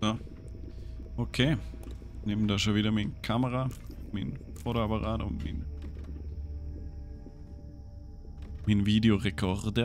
So. Okay. Nehmen da schon wieder meine Kamera, mein Fotoapparat und mein Videorekorder.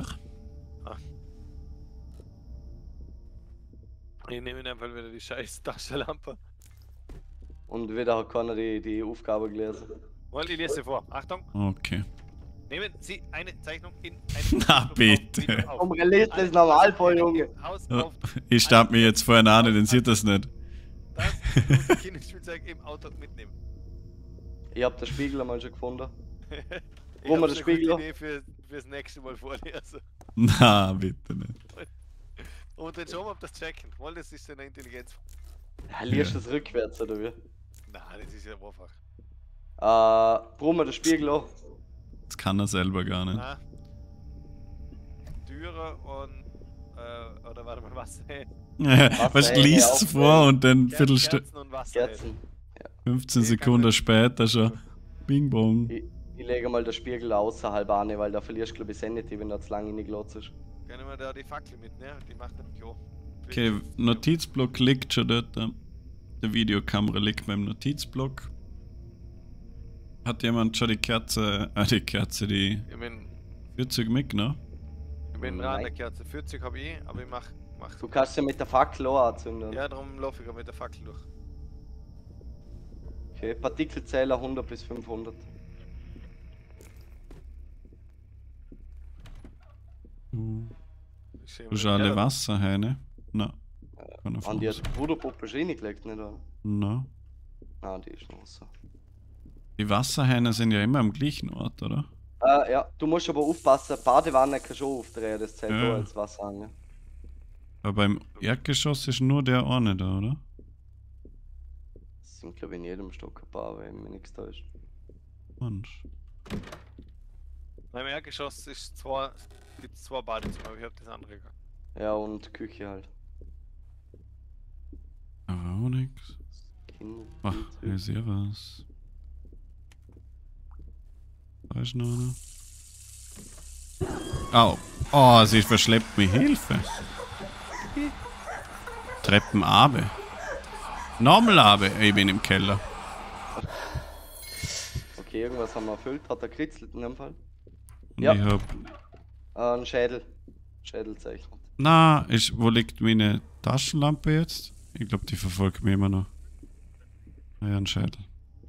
Ich nehme in einfach wieder die scheiß Taschenlampe. Und wieder hat keiner die Aufgabe gelesen. Wollt ich lese vor. Achtung. Okay. Nehmen Sie eine Zeichnung in einem Na bitte. Komm, lest das normal vor, Junge. Haus Ja, auf ich stab mir jetzt vorher an, den sieht das nicht. das Kinderspielzeug im Auto mitnehmen. Ich hab den Spiegel einmal schon gefunden. Ich Wo wir hab den eine Spiegel gute Idee fürs nächste Mal vorlesen. Na, bitte nicht. Und dann schauen wir, ob das checken. Weil das ist eine Intelligenz. Ja, liest du es rückwärts, oder wie? Nein, das ist ja einfach. Brummen wir den Spiegel an. Das kann er selber gar nicht. Nein. Türe und oder warte mal, Wasserhähne. Was liest es vor und dann Viertelstunde, Kerzen und Wasserhähne. Kerzen. 15 Sekunden später schon. Bing bong. Ich lege mal den Spiegel außerhalb an, weil da verlierst du glaube ich Sanity, wenn du zu lange reingelotst ist. Können wir da die Fackel mitnehmen? Die macht nämlich auch. Okay, Notizblock liegt schon dort. Die Videokamera liegt beim Notizblock. Hat jemand schon die Kerze, die Ich bin 40 mitgenommen? dran an der Kerze. 40 habe ich, aber ich mach Du kannst ja mit der Fackel auch anzünden. ja, darum laufe ich auch mit der Fackel durch. Okay, Partikelzähler 100 bis 500. Ich sehe Du hast alle Wasserhähne? Na. An die hat die Bruderpuppe schon reingelegt, nicht wahr? Na. Ah, die ist noch so. Die Wasserhähne sind ja immer am gleichen Ort, oder? Ja, du musst aber aufpassen, Badewanne kann schon aufdrehen, das zählt Ja. auch als Wasserhang. Aber beim Erdgeschoss ist nur der eine da, oder? Das sind glaube ich in jedem Stock ein paar, wenn mir nichts täuscht. Mensch. Beim Erdgeschoss gibt es zwei Badezimmer, aber ich habe das andere gehabt. Ja, und Küche halt. Aber auch nix. Ach, ich sehe was. Da ist noch einer. Au. Oh, sie verschleppt mich. Hilfe. Treppen abe. Nochmal abe. Ich bin im Keller. Okay, irgendwas haben wir erfüllt. Hat er kritzelt in dem Fall? Und Ja. ich hab... Ein Schädel. Schädelzeichen. Na, wo liegt meine Taschenlampe jetzt? Ich glaube, die verfolgt mich immer noch. Ah ja, ein Schädel.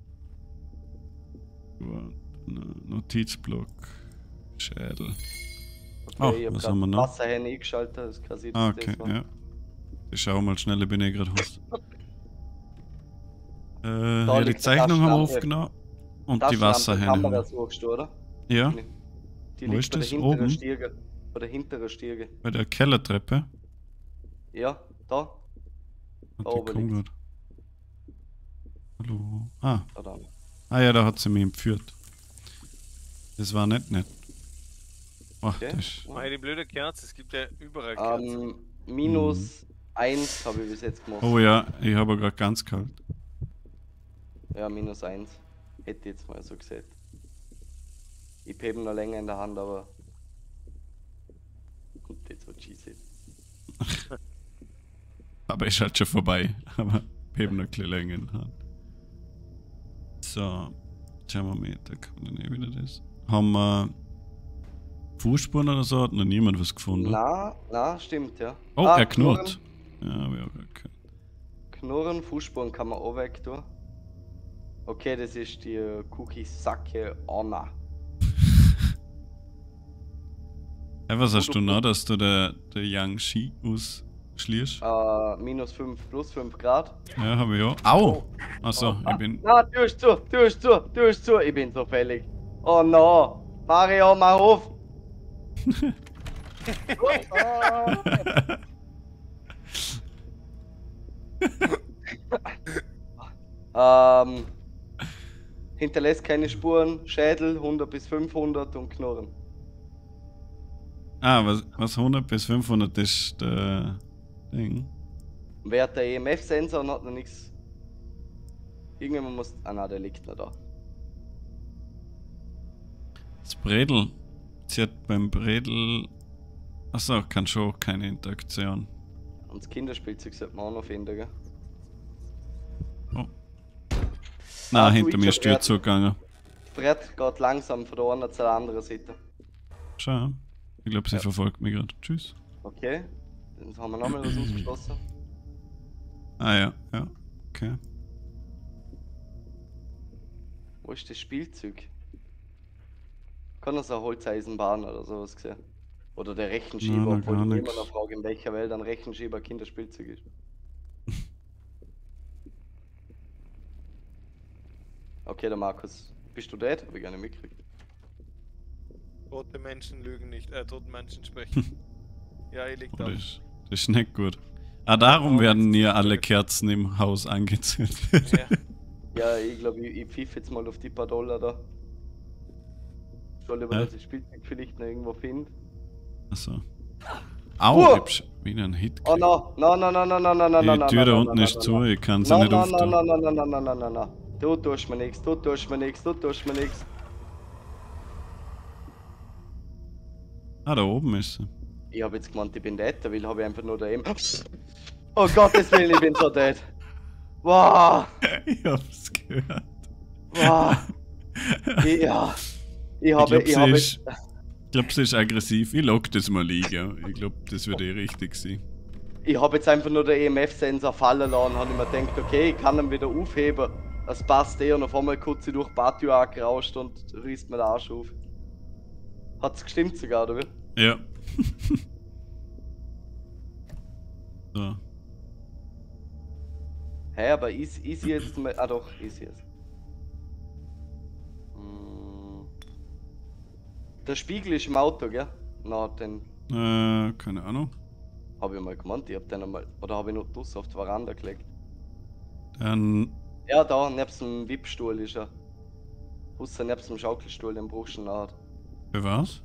Notizblock. Schädel. Okay, ich was hab haben wir grad noch? Wasserhähne eingeschaltet, das kann ich Ah, okay, ja. Ich schau mal schnell, ich bin eh gerade Host. Ja, die liegt Zeichnung haben wir Taschenlampe. aufgenommen. Und die Wasserhähne. Kamera suchst du, oder? Ja, Die Wo liegt ist bei der das? hinteren Oben? Stiege. Bei der hinteren Stiege. bei der Kellertreppe. Ja, da. Und Da die oben kommt liegt's. grad. Hallo. Ah. Verdammt. Ah ja, da hat sie mich entführt. Das war nicht nett. Ach, Okay. das ist... Mach die blöde Kerze, es gibt ja überall Kerzen. Minus 1 habe ich bis jetzt gemacht. Oh ja, ich habe gerade ganz kalt. Ja, minus 1. Hätte ich jetzt mal so gesehen. Ich hebe noch länger in der Hand, aber. Und that's what she said. Aber ist halt schon vorbei. Aber heben noch ein bisschen länger in der Hand. So. Schauen wir mal, da kommt dann eh wieder das. Haben wir Fußspuren oder so? Hat noch niemand was gefunden? Na, stimmt, ja. Oh, er knurrt. Ja, hab ich auch gerade gehört. Knurren, Fußspuren kann man auch weg tun. Okay, das ist die Cookie-Sacke Anna. Hey, was hast du noch, dass du der Yang Shi ausschließt? Minus 5 plus 5 Grad. Ja, habe ich auch. Au! Achso, ich bin... Na, tu es zu, ich bin so fällig. Oh no, Mario, mach auf! Hinterlässt keine Spuren, Schädel 100 bis 500 und Knurren. Ah, was 100 bis 500 ist der Ding. Wer hat der EMF-Sensor und hat noch nichts. Irgendjemand muss. Ah, na, der liegt noch da. Das Bredel. Sie hat beim Bredel... Achso, kann schon keine Interaktion. Und das Kinderspielzeug sollte man auch noch finden, gell? Oh. Nein, hinter du, mir ich ist die Tür zugegangen. Das Brett geht langsam von der einen zur anderen Seite. Schau. Ich glaube, sie Ja. verfolgt mich gerade. Tschüss. Okay. Dann haben wir nochmal was ausgeschlossen. Ah ja, ja. Okay. Wo ist das Spielzeug? Kann das eine Holzeisenbahn oder sowas gesehen? Oder der Rechenschieber, Nein, obwohl gar ich nix. immer noch frage, in welcher Welt ein Rechenschieber Kinderspielzeug ist. Okay, der Markus. Bist du dead? Hab ich gar nicht mitgekriegt. Tote Menschen lügen nicht, tote Menschen sprechen. Ja, ich lieg Oh, da. das ist nicht gut. Ah, darum Ja, werden jetzt nie ist alle gut. Kerzen im Haus angezündet. Ja. Ja, ich glaube, ich pfiff jetzt mal auf die paar Dollar da. Soll über Hä? das Spielzeug vielleicht noch irgendwo finden. Achso. Au, Uah! ich hab wieder einen Hit Oh gekriegt. no, no. Die Tür da unten ist zu, ich kann sie nicht auftun. No. Du tust mir nichts, du tust mir nichts, du tust mir nichts. Ah, da oben ist sie. Ich hab jetzt gemeint, ich bin dead, weil habe ich einfach nur da eben. Oh Gottes Willen, ich bin so dead. Wow, Ich hab's gehört. wow. Ja. Ich habe. Ich glaube, sie ist aggressiv. Ich lock das mal liegen. Ich glaube, das wird eh richtig sein. Ich habe jetzt einfach nur den EMF-Sensor fallen lassen und habe mir gedacht, okay, ich kann ihn wieder aufheben. Das passt eh und auf einmal kurz durch die Patio angerauscht und reißt mir den Arsch auf. Hat's gestimmt sogar, oder wie? Ja. So. Hä, aber ist jetzt mal. Ah doch, ist jetzt. Der Spiegel ist im Auto, gell? Na, den Keine Ahnung. habe ich mal gemeint, ich hab den einmal. Oder habe ich noch draussen auf die Veranda gelegt? Dann. Ja, da, nebst dem Wippstuhl ist er. Außer nebst dem Schaukelstuhl, den brauchst du nachher. Für was?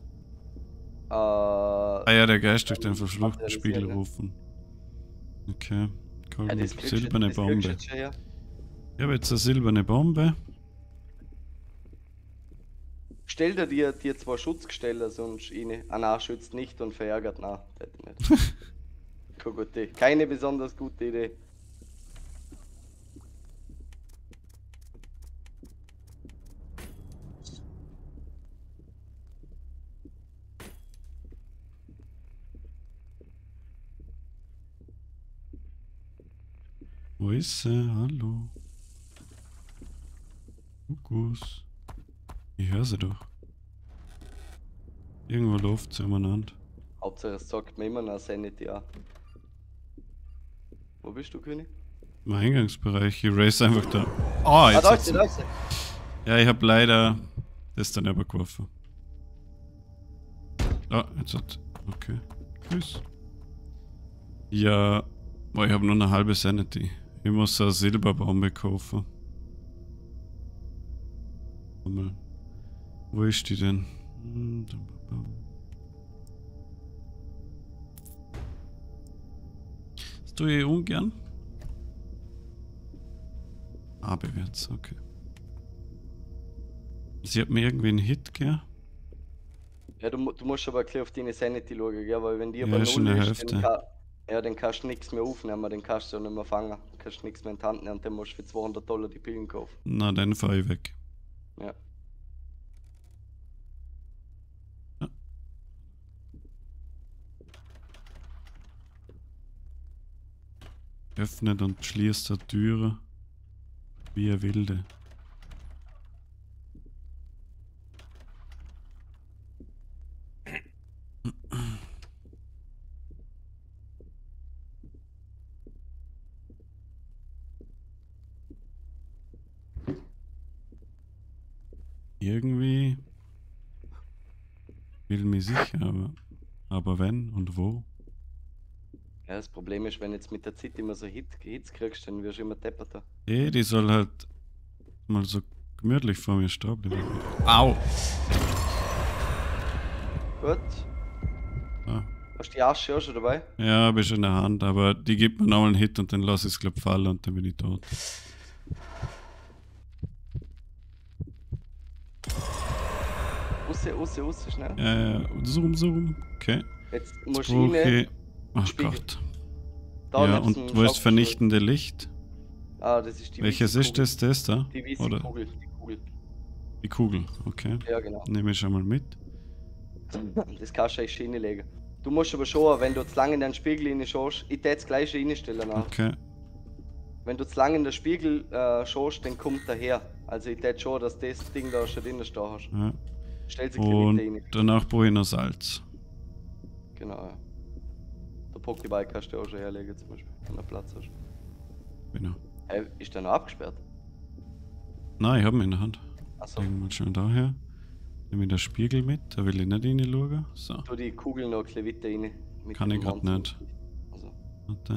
Ah Ah ja, der Geist durch den verfluchten materialisieren, Spiegel ja. rufen. Okay. Cool. Ja, das kriegst du- Silberne das kriegst du Bombe. jetzt schon her. Ich habe jetzt eine silberne Bombe. Stell dir die zwei Schutzgestelle sonst rein. Ah nein, schützt nicht und verärgert. Nein, das hätte ich nicht. Keine gute. Keine besonders gute Idee. Wo ist sie? Hallo. Kuckuck. Ich höre sie doch. Irgendwo läuft sie umeinander. Hauptsache es sagt mir immer noch Sanity an. Wo bist du, König? Im Eingangsbereich. Ich race einfach da. Oh, Ah, jetzt da hat ist sie, sie. da ist sie. Ja, ich habe leider das dann übergeworfen. Ah, jetzt hat. Okay. Tschüss. Ja. Oh, ich habe nur eine halbe Sanity. Ich muss eine Silberbombe kaufen. Mal. Wo ist die denn? Das tue ich ungern. Bewährt's, okay. Sie hat mir irgendwie einen Hit, gell? Ja, du musst aber gleich auf deine Sanity schauen, gell? Weil wenn die Ja, aber ist in null der ist, Hälfte. dann kannst du nichts mehr aufnehmen, den kannst du auch nicht mehr fangen. Dann kannst du nichts mehr in die Hand nehmen und dann musst du für $200 die Pillen kaufen. Na, dann fahr ich weg. Ja. Ja. Öffnet und schließt die Türe wie ein Wilde. Irgendwie will mich sicher, aber wenn und wo? Ja, das Problem ist, wenn du jetzt mit der Zeit immer so Hits kriegst, dann wirst du immer depperter. Die soll halt mal so gemütlich vor mir stehen bleiben. Au! Gut. Ah. Hast du die Asche auch schon dabei? Ja, hab ich schon in der Hand, aber die gibt mir nochmal einen Hit und dann lass ich es glaub fallen und dann bin ich tot. Raus, schnell. Zoom. Okay. Jetzt Jetzt musst du brauche rein. ich. Ach Spiegel. Gott. Da Ja, nebst und dem wo ist Schaukelstuhl. vernichtende Licht? Ah, das ist die Welches ist das? Das da? Die Oder Kugel, die Kugel. die Kugel, okay. Ja, genau. Nehme ich schon mal mit. Das kannst du eigentlich reinlegen. Du musst aber schon, wenn du zu lange in den Spiegel reinschaust, ich tät das gleiche reinstellen nach. Okay. Wenn du zu lange in den Spiegel schaust, dann kommt er her. Also ich tät schon, dass das Ding da schon drin stehen hast. Ja. Stell sie ein Und bisschen rein. danach brauche ich noch Salz. Genau, ja. Der Pokéball kannst du auch schon herlegen zum Beispiel, wenn du Platz hast. Genau. Hey, ist der noch abgesperrt? Nein, ich habe ihn in der Hand. Achso, Legen wir schnell daher. Nehme ich den Spiegel mit, da will ich nicht reinschauen. So, tu die Kugel noch ein bisschen weiter rein. mit kann ich dem gerade Monster. nicht. Also, Warte.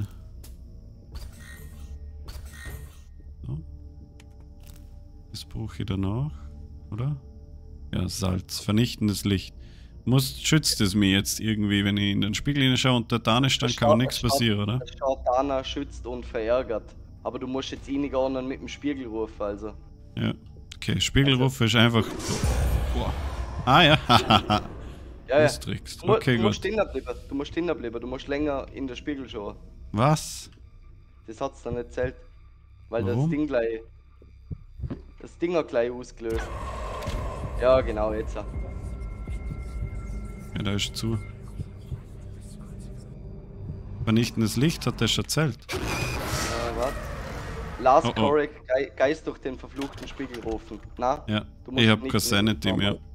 So. Das brauche ich danach, oder? Ja, Salz. Vernichtendes Licht. Schützt es mir jetzt irgendwie, wenn ich in den Spiegel hineinschaue und der da ist, dann kann mir nichts passieren, oder? Das schaut Dana schützt und verärgert. Aber du musst jetzt reingehen mit dem Spiegel rufen, also. Ja. Okay, Spiegelruf ist einfach. Boah. Ah ja, hahaha. Ja, ja. Das trickst. Du Okay, musst gut. stehen bleiben, du musst länger in den Spiegel schauen. Was? Das hat's dann nicht zählt. Weil Warum? das Ding hat gleich ausgelöst. Ja, genau, jetzt. Ja, da ist zu. Vernichtendes Licht hat der schon erzählt. Warte. Last Oh, oh. Correct, Geist durch den verfluchten Spiegel rufen. Na? Ja, Du musst ich hab nicht keine Sanity normal. mehr.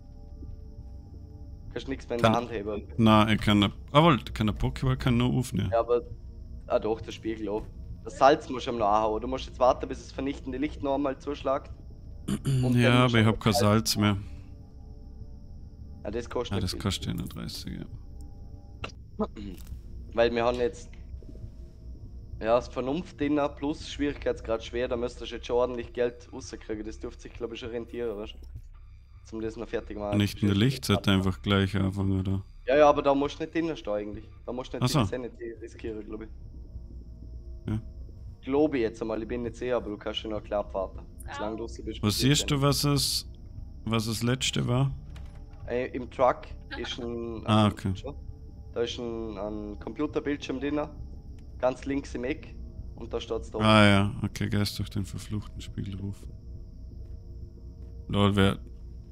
Kannst nichts mehr in Kann- der Hand haben. Nein, ich kann nicht. Aber der Pokéball kann nur aufnehmen. Ja, aber. Ah doch, der Spiegel auch. Das Salz musst du ihm noch anhauen. Du musst jetzt warten, bis das vernichtende Licht noch einmal zuschlägt. Und dann Ja, musst aber ich du hab kein Salz mehr. Ja, das kostet Ah, nicht das kostet 31, ja. viel. Weil wir haben jetzt. Ja, das Vernunft drin plus Schwierigkeitsgrad schwer, da müsstest du jetzt schon ordentlich Geld rauskriegen. Das dürfte sich, glaube ich, schon rentieren, weißt du? Zum das noch fertig machen. Vernichtende Licht sollte einfach gleich anfangen, oder? Ja, ja, aber da musst du nicht drinnen stehen eigentlich. Da musst du nicht Ach so. die Sanity riskieren, glaube ich. Ja. Glaube ich jetzt einmal, ich bin nicht sicher, aber du kannst schon noch klar abwarten. Solange du raus bist. Was siehst du, was das letzte war? Im Truck ist ein. Ah, okay. Schon? Da ist ein Computerbildschirm drin. Ganz links im Eck. Und da steht's da. Ah ja, okay, Geist durch den verfluchten Spiegel rufen. Lol, wer.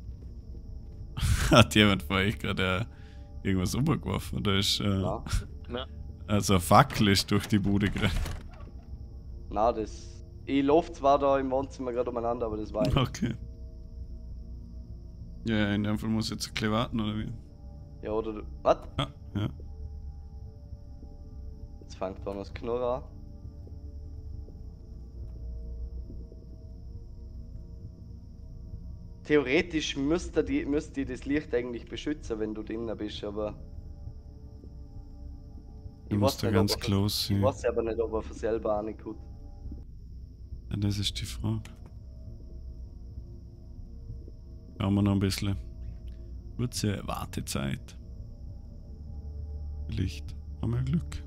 Hat jemand vor euch gerade irgendwas umgeworfen? Oder ist. Ja. Ja. Also eine Fackel ist durch die Bude gerannt. Na, das. Ich laufe zwar da im Wohnzimmer gerade umeinander, aber das war ich. Okay. Ja, in dem Fall muss ich jetzt ein bisschen warten, oder wie? Ja, oder du. Was? Ja, ja. Jetzt fängt da noch das Knurren an. Theoretisch müsste die das Licht eigentlich beschützen, wenn du drinnen bist, aber. Du Ich musst da nicht, ganz ob er- close Ich sein. weiß aber nicht, ob er von selber ankommt. Ja, das ist die Frage. Haben wir noch ein bisschen kurze Wartezeit. Vielleicht haben wir Glück.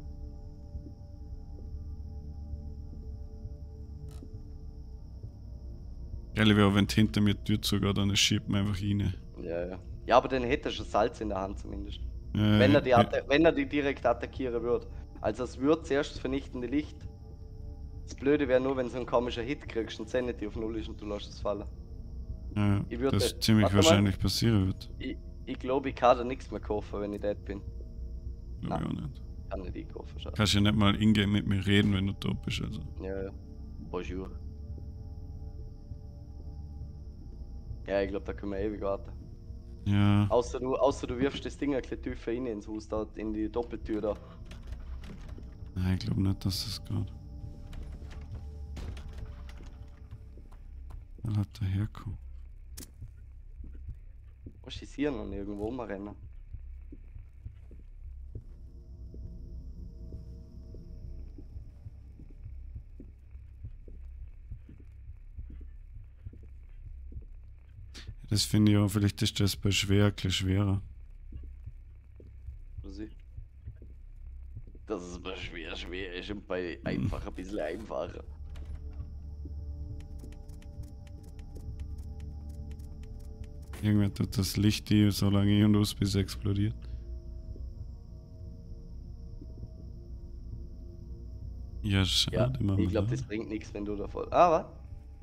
Geil wäre, wenn hinter mir die Tür zugeht, dann schiebt man einfach rein. Ja, ja. Ja, aber dann hätte er schon Salz in der Hand zumindest. Ja, Wenn er die direkt attackieren würde. Also es wird zuerst das vernichtende Licht. Das Blöde wäre nur, wenn du so einen komischen Hit kriegst und Sanity auf 0 ist und du lässt es fallen. ja, Ich würde- das ziemlich warte mal. wahrscheinlich passieren wird. Ich glaube, ich kann da nichts mehr kaufen, wenn ich dort bin. Glaube ich auch nicht. Kann nicht einkaufen, schade. Kannst ja nicht mal ingame mit mir reden, wenn du tot bist. Also. Ja, ja. Bonjour. Ja, ich glaube, da können wir ewig warten. Ja, Außer du wirfst das Ding ein bisschen tiefer rein ins Haus, da in die Doppeltür da. nein, ich glaube nicht, dass das geht. Wer hat da herkommen? Musst du hier noch irgendwo rumrennen? Das finde ich auch, vielleicht ist das bei schwer ein bisschen schwerer. Oder sie? Das ist bei schwer ist und bei einfach ein bisschen einfacher. Irgendwer tut das Licht hier so lange ein und aus, bis es explodiert. Ja, schade Ja, immer ich mal glaube, da. das bringt nichts, wenn du da voll. Aber.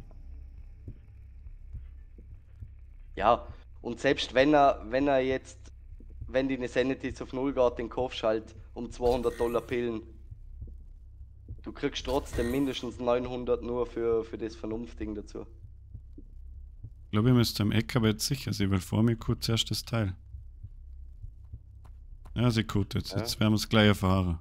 Ja, und selbst wenn er jetzt, wenn die Sanity auf 0 geht, den kaufst halt um $200 Pillen. Du kriegst trotzdem mindestens 900 nur für das Vernunftding dazu. Ich glaube, ich müsste am Eck aber jetzt sicher sein, weil vor mir kurz zuerst das Teil. Ja, sie gut jetzt. Ja. Jetzt werden wir es gleich erfahren.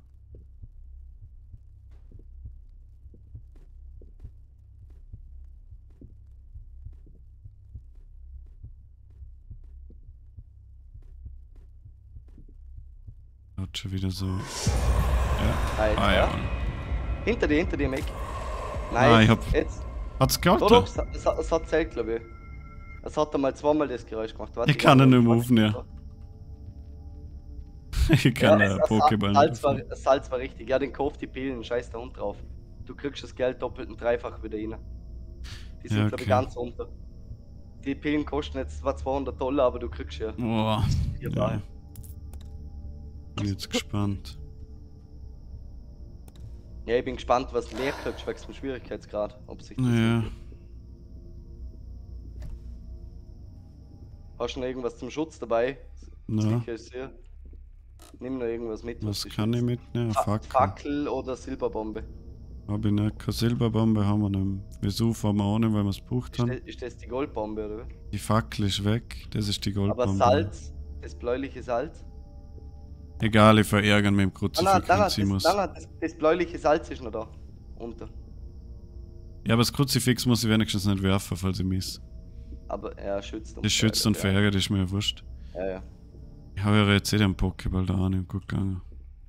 Schaut schon wieder so. Ja. Alter, Ah, ja. Hinter dir, Mac. Ah, Nein, ich hab- jetzt. Hat's Doch, gehalten? es hat zählt, glaube ich. Es hat einmal zweimal das Geräusch gemacht. Warte, Ich kann kann ihn nicht moven, ja. Ich kann Ja, Pokéball nicht Salz moven. Salz war richtig. Ja, den kauft die Pillen, scheiß der Hund drauf. Du kriegst das Geld doppelt und dreifach wieder rein. Die sind, Ja, glaube ich, okay. ganz unter. Die Pillen kosten jetzt zwar $200, aber du kriegst ja. Boah. Hier Ja. daher. Bin jetzt gespannt. Ja, ich bin gespannt, was du mehr kriegst, wegen dem Schwierigkeitsgrad. Ob sich das Naja. entwickelt. Hast du noch irgendwas zum Schutz dabei? Na, Sicher ist hier. Nimm noch irgendwas mit. was dich kann ich schützt. mitnehmen? Fackel. Fackel oder Silberbombe? Hab ich nicht. Keine Silberbombe haben wir nicht. Vesuv haben wir auch nicht, weil wir es gebucht haben. Ist das die Goldbombe, oder? Die Fackel ist weg. Das ist die Aber Goldbombe. Salz, das bläuliche Salz? Egal, ich verärgern mit dem Kruzifix, wenn sie muss. Das bläuliche Salz ist noch da. Unter. Ja, aber das Kruzifix muss ich wenigstens nicht werfen, falls ich miss. Aber er schützt uns. Das schützt und verärgert, ist mir ja wurscht. Ja, ja. Ich habe ja jetzt den Pokéball da an und gut gegangen.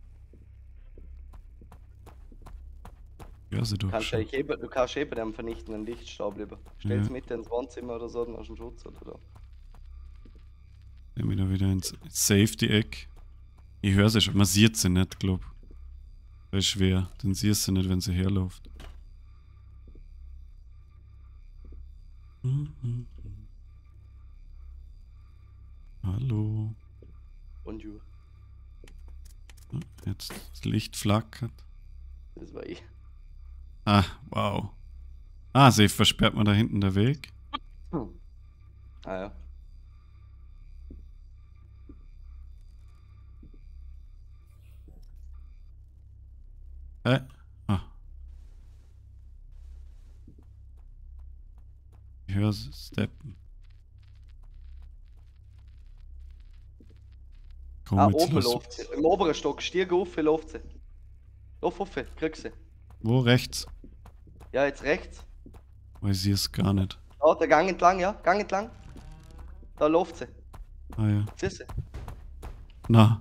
Ja, sie doch Du schon. kannst eben den vernichtenden Lichtstab lieber. Stell's Ja. mit ins Wohnzimmer oder so, dann hast du einen Schutz oder da. Nehmen wir da wieder ins Safety-Eck. Ich höre sie schon, man sieht sie nicht, glaub. Das ist schwer, dann siehst du nicht, wenn sie herläuft. Hallo. Bonjour. Jetzt das Licht flackert. Das war ich. Ah, wow. Ah, sie versperrt man da hinten der Weg. Ah ja. Ah. Ich höre sie steppen. Komm, Ah, jetzt oben lass- läuft sie. Im oberen Stock, Stieg auf, läuft sie. Lauf auf, kriegst sie. Wo rechts? Ja, jetzt rechts. Weiß ich es gar nicht. Da, der Gang entlang, ja, Gang entlang. Da läuft sie. Ah ja. Siehst du? Na.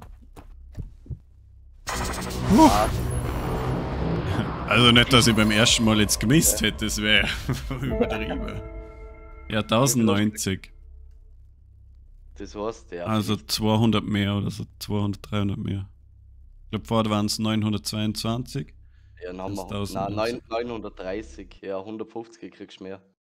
Ah, Also nicht, dass ich beim ersten Mal jetzt gemisst hätte, das wäre übertrieben. Ja, 1090. das heißt, ja. Also 200 mehr oder so, 200, 300 mehr. Ich glaube, vorher waren es 922. Ja, dann haben das wir. 1000 Nein, 930. Ja, 150 kriegst du mehr.